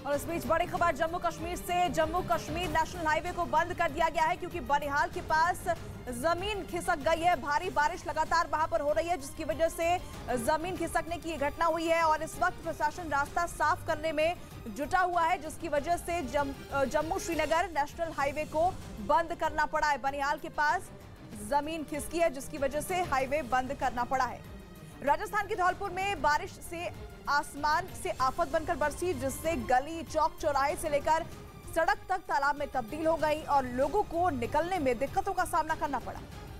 और इस बीच बड़ी खबर जम्मू कश्मीर से। जम्मू कश्मीर नेशनल हाईवे को बंद कर दिया गया है क्योंकि बनिहाल के पास जमीन खिसक गई है। भारी बारिश लगातार वहां पर हो रही है जिसकी वजह से जमीन खिसकने की घटना हुई है और इस वक्त प्रशासन रास्ता साफ करने में जुटा हुआ है, जिसकी वजह से जम्मू श्रीनगर नेशनल हाईवे को बंद करना पड़ा है। बनिहाल के पास जमीन खिसकी है जिसकी वजह से हाईवे बंद करना पड़ा है। राजस्थान के धौलपुर में बारिश से आसमान से आफत बनकर बरसी, जिससे गली चौक चौराहे से लेकर सड़क तक तालाब में तब्दील हो गई और लोगों को निकलने में दिक्कतों का सामना करना पड़ा।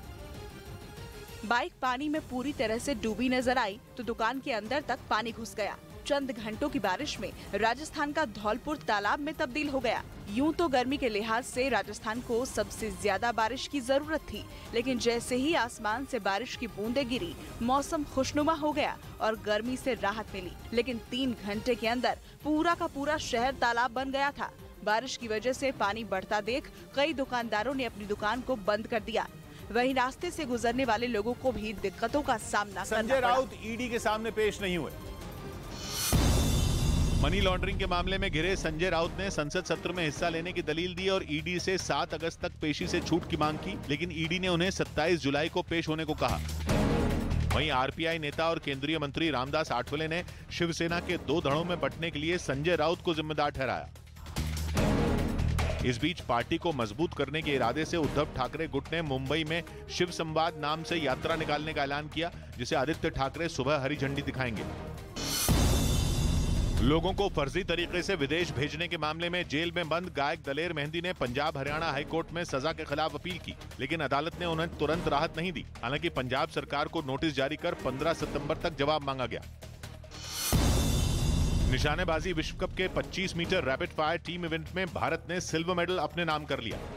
बाइक पानी में पूरी तरह से डूबी नजर आई तो दुकान के अंदर तक पानी घुस गया। चंद घंटों की बारिश में राजस्थान का धौलपुर तालाब में तब्दील हो गया। यूं तो गर्मी के लिहाज से राजस्थान को सबसे ज्यादा बारिश की जरूरत थी, लेकिन जैसे ही आसमान से बारिश की बूंदें गिरी, मौसम खुशनुमा हो गया और गर्मी से राहत मिली। लेकिन 3 घंटे के अंदर पूरा का पूरा शहर तालाब बन गया था। बारिश की वजह से पानी बढ़ता देख कई दुकानदारों ने अपनी दुकान को बंद कर दिया। वहीं रास्ते से गुजरने वाले लोगों को भी दिक्कतों का सामना करना पड़ा। संजय राउत ईडी के सामने पेश नहीं हुए। मनी लॉन्ड्रिंग के मामले में घिरे संजय राउत ने संसद सत्र में हिस्सा लेने की दलील दी और ईडी से 7 अगस्त तक पेशी से छूट की मांग की, लेकिन ईडी ने उन्हें 27 जुलाई को पेश होने को कहा। वहीं आरपीआई नेता और केंद्रीय मंत्री रामदास आठवले ने शिवसेना के 2 धड़ों में बंटने के लिए संजय राउत को जिम्मेदार ठहराया। इस बीच पार्टी को मजबूत करने के इरादे से उद्धव ठाकरे गुट ने मुंबई में शिव संवाद नाम से यात्रा निकालने का ऐलान किया, जिसे आदित्य ठाकरे सुबह हरी झंडी दिखाएंगे। लोगों को फर्जी तरीके से विदेश भेजने के मामले में जेल में बंद गायक दलेर मेहंदी ने पंजाब हरियाणा हाई कोर्ट में सजा के खिलाफ अपील की, लेकिन अदालत ने उन्हें तुरंत राहत नहीं दी। हालांकि पंजाब सरकार को नोटिस जारी कर 15 सितंबर तक जवाब मांगा गया। निशानेबाजी विश्व कप के 25 metre rapid fire team event में भारत ने सिल्वर मेडल अपने नाम कर लिया।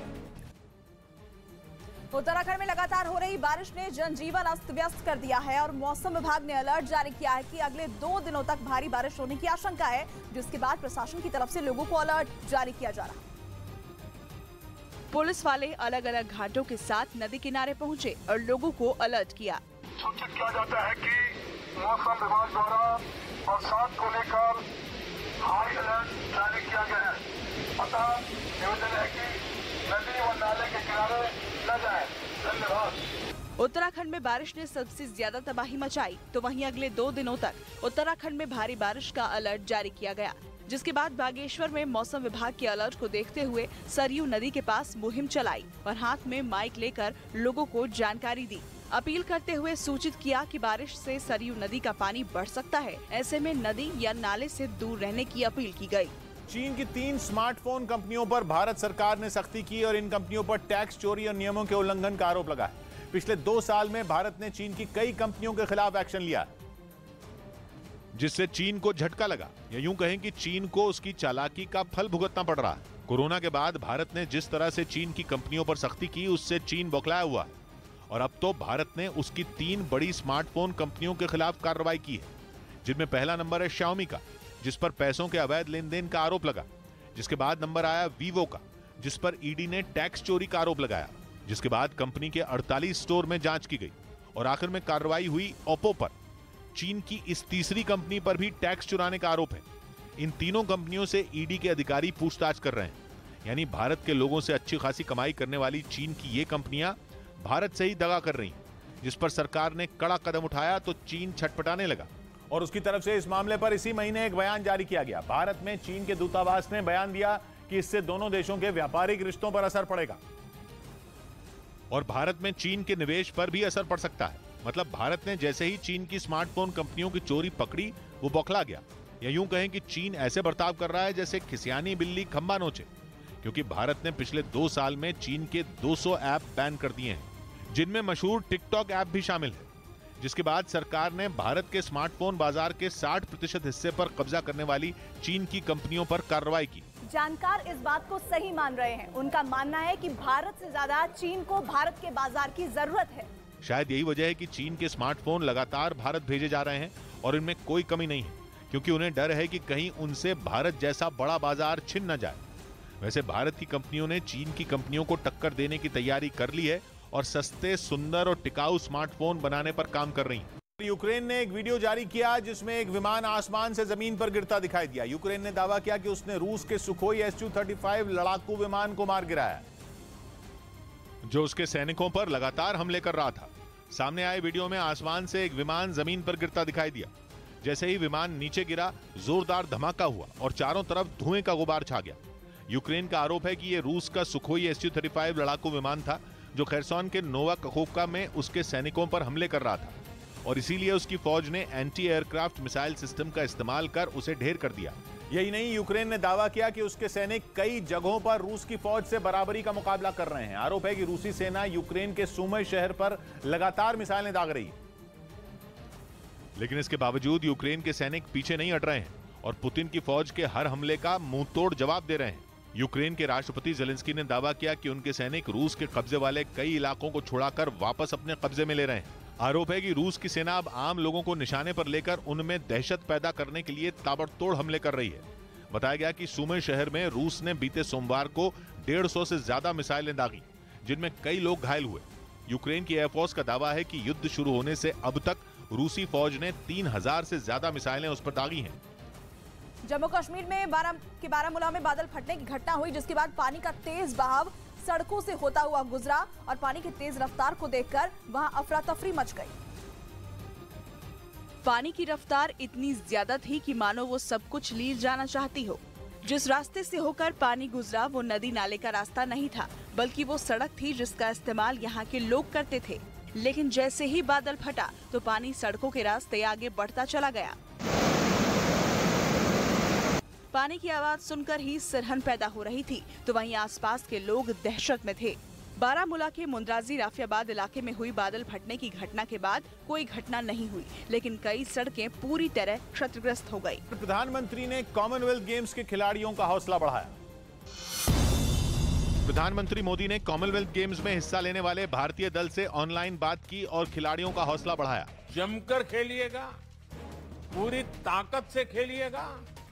उत्तराखंड में लगातार हो रही बारिश ने जनजीवन अस्त व्यस्त कर दिया है और मौसम विभाग ने अलर्ट जारी किया है कि अगले 2 दिनों तक भारी बारिश होने की आशंका है, जिसके बाद प्रशासन की तरफ से लोगों को अलर्ट जारी किया जा रहा है। पुलिस वाले अलग अलग घाटों के साथ नदी किनारे पहुंचे और लोगों को अलर्ट किया। सूचित किया जाता है कि मौसम विभाग द्वारा बरसात को लेकर हाई अलर्ट जारी किया गया है। अतः निवेदन है कि नदी व नाले के किनारे न जाएं। धन्यवाद। उत्तराखंड में बारिश ने सबसे ज्यादा तबाही मचाई, तो वहीं अगले 2 दिनों तक उत्तराखंड में भारी बारिश का अलर्ट जारी किया गया, जिसके बाद बागेश्वर में मौसम विभाग के अलर्ट को देखते हुए सरयू नदी के पास मुहिम चलाई और हाथ में माइक लेकर लोगों को जानकारी दी। अपील करते हुए सूचित किया कि बारिश से सरयू नदी का पानी बढ़ सकता है, ऐसे में नदी या नाले से दूर रहने की अपील की गई। चीन की 3 स्मार्टफोन कंपनियों पर भारत सरकार ने सख्ती की और इन कंपनियों पर टैक्स चोरी और नियमों के उल्लंघन का आरोप लगा है। पिछले 2 साल में भारत ने चीन की कई कंपनियों के खिलाफ एक्शन लिया, जिससे चीन को झटका लगा, या यूं कहें कि चीन को उसकी चालाकी का फल भुगतना पड़ रहा है। कोरोना के बाद भारत ने जिस तरह से चीन की कंपनियों पर सख्ती की, उससे चीन बौखलाया हुआ है और अब तो भारत ने उसकी 3 बड़ी स्मार्टफोन कंपनियों के खिलाफ कार्रवाई की है, जिनमें पहला नंबर है Xiaomi का, जिस पर पैसों के अवैध लेन देन का आरोप लगा। जिसके बाद नंबर आया Vivo का, जिस पर ईडी ने टैक्स चोरी का आरोप लगाया। जिसके बाद कंपनी के 48 स्टोर में जांच की गई और आखिर में कार्रवाई हुई Oppo पर। चीन की इस तीसरी कंपनी पर भी टैक्स चुराने का आरोप है। इन तीनों कंपनियों से ईडी के अधिकारी पूछताछ कर रहे हैं, यानी भारत के लोगों से अच्छी खासी कमाई करने वाली चीन की ये कंपनियां भारत से ही दगा कर रही हैं, जिस पर सरकार ने कड़ा कदम उठाया तो चीन छटपटाने लगा और उसकी तरफ से इस मामले पर इसी महीने एक बयान जारी किया गया। भारत में चीन के दूतावास ने बयान दिया कि इससे दोनों देशों के व्यापारिक रिश्तों पर असर पड़ेगा और भारत में चीन के निवेश पर भी असर पड़ सकता है। मतलब भारत ने जैसे ही चीन की स्मार्टफोन कंपनियों की चोरी पकड़ी, वो बौखला गया, या यूं कहें कि चीन ऐसे बर्ताव कर रहा है जैसे खिसियानी बिल्ली खंबा नोचे, क्योंकि भारत ने पिछले 2 साल में चीन के 200 ऐप बैन कर दिए हैं, जिनमें मशहूर टिकटॉक ऐप भी शामिल है। जिसके बाद सरकार ने भारत के स्मार्टफोन बाजार के 60% हिस्से पर कब्जा करने वाली चीन की कंपनियों पर कार्रवाई की। जानकार इस बात को सही मान रहे हैं। उनका मानना है कि भारत से ज्यादा चीन को भारत के बाजार की जरूरत है। शायद यही वजह है कि चीन के स्मार्टफोन लगातार भारत भेजे जा रहे हैं और इनमें कोई कमी नहीं है, क्योंकि उन्हें डर है कि कहीं उनसे भारत जैसा बड़ा बाजार छिन न जाए। वैसे भारत की कंपनियों ने चीन की कंपनियों को टक्कर देने की तैयारी कर ली है और सस्ते, सुंदर और टिकाऊ स्मार्टफोन बनाने पर काम कर रही हैं। यूक्रेन ने एक वीडियो जारी किया जिसमें एक विमान आसमान से जमीन पर गिरता दिखाई दिया। यूक्रेन ने दावा किया कि उसने रूस के सुखोई Su-35 लड़ाकू विमान को मार गिराया, जो उसके सैनिकों पर लगातार हमले कर रहा था। सामने आए वीडियो में आसमान से एक विमान जमीन पर गिरता दिखाई दिया। जैसे ही विमान नीचे गिरा, जोरदार धमाका हुआ और चारों तरफ धुएं का गुबार छा गया। यूक्रेन का आरोप है कि यह रूस का सुखोई Su-35 लड़ाकू विमान था, जो खैरसोन के नोवा कखोवका में उसके सैनिकों पर हमले कर रहा था और इसीलिए उसकी फौज ने एंटी एयरक्राफ्ट मिसाइल सिस्टम का इस्तेमाल कर उसे ढेर कर दिया। यही नहीं, यूक्रेन ने दावा किया कि उसके सैनिक कई जगहों पर रूस की फौज से बराबरी का मुकाबला कर रहे हैं। आरोप है कि रूसी सेना यूक्रेन के सुमी शहर पर लगातार मिसाइलें दाग रही है, लेकिन इसके बावजूद यूक्रेन के सैनिक पीछे नहीं हट रहे हैं और पुतिन की फौज के हर हमले का मुंहतोड़ जवाब दे रहे हैं। यूक्रेन के राष्ट्रपति जेलेंस्की ने दावा किया कि उनके सैनिक रूस के कब्जे वाले कई इलाकों को छुड़ाकर वापस अपने कब्जे में ले रहे हैं। आरोप है कि रूस की सेना अब आम लोगों को निशाने पर लेकर उनमें दहशत पैदा करने के लिए ताबड़तोड़ हमले कर रही है। बताया गया कि सुमी शहर में रूस ने बीते सोमवार को 150 से ज्यादा मिसाइलें दागी, जिनमें कई लोग घायल हुए। यूक्रेन की एयरफोर्स का दावा है कि युद्ध शुरू होने से अब तक रूसी फौज ने 3000 से ज्यादा मिसाइलें उस पर दागी हैं। जम्मू कश्मीर में बारामूला में बादल फटने की घटना हुई, जिसके बाद पानी का तेज बहाव सड़कों से होता हुआ गुजरा और पानी की तेज रफ्तार को देखकर वहां अफरा तफरी मच गई। पानी की रफ्तार इतनी ज्यादा थी कि मानो वो सब कुछ लील जाना चाहती हो। जिस रास्ते से होकर पानी गुजरा वो नदी नाले का रास्ता नहीं था, बल्कि वो सड़क थी जिसका इस्तेमाल यहाँ के लोग करते थे। लेकिन जैसे ही बादल फटा तो पानी सड़कों के रास्ते आगे बढ़ता चला गया। पानी की आवाज सुनकर ही सिरहन पैदा हो रही थी, तो वहीं आसपास के लोग दहशत में थे। बारामूला के मुंद्राजी राफियाबाद इलाके में हुई बादल फटने की घटना के बाद कोई घटना नहीं हुई, लेकिन कई सड़कें पूरी तरह क्षतिग्रस्त हो गई। प्रधानमंत्री ने कॉमनवेल्थ गेम्स के खिलाड़ियों का हौसला बढ़ाया। प्रधानमंत्री मोदी ने कॉमनवेल्थ गेम्स में हिस्सा लेने वाले भारतीय दल से ऑनलाइन बात की और खिलाड़ियों का हौसला बढ़ाया। जमकर खेलिएगा, पूरी ताकत से खेलिएगा।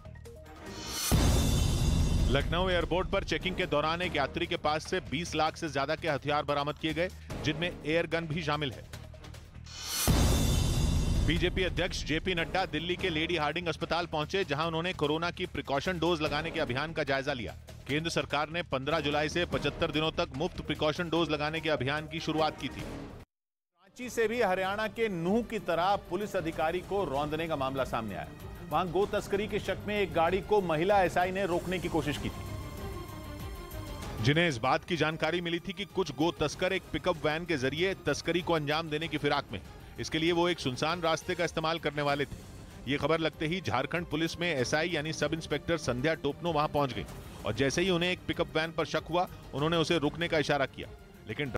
लखनऊ एयरपोर्ट पर चेकिंग के दौरान एक यात्री के पास से 20 लाख से ज्यादा के हथियार बरामद किए गए, जिनमें एयर गन भी शामिल है। बीजेपी अध्यक्ष जेपी नड्डा दिल्ली के लेडी हार्डिंग अस्पताल पहुंचे, जहां उन्होंने कोरोना की प्रिकॉशन डोज लगाने के अभियान का जायजा लिया। केंद्र सरकार ने 15 जुलाई से 75 दिनों तक मुफ्त प्रिकॉशन डोज लगाने के अभियान की शुरुआत की थी। रांची से भी हरियाणा के नूह की तरह पुलिस अधिकारी को रौंदने का मामला सामने आया। वहां गो तस्करी के शक में एक गाड़ी को महिला एसआई ने रोकने की कोशिश की थी, जिन्हें इस बात की जानकारी मिली थी कि कुछ गो तस्कर एक पिकअप वैन के जरिए तस्करी को अंजाम देने की फिराक में। इसके लिए वो एक सुनसान रास्ते का इस्तेमाल करने वाले थे। ये खबर लगते ही झारखंड पुलिस में एसआई यानी सब इंस्पेक्टर संध्या टोपनो वहां पहुंच गई और जैसे ही उन्हें एक पिकअप वैन पर शक हुआ, उन्होंने उसे रोकने का इशारा किया, लेकिन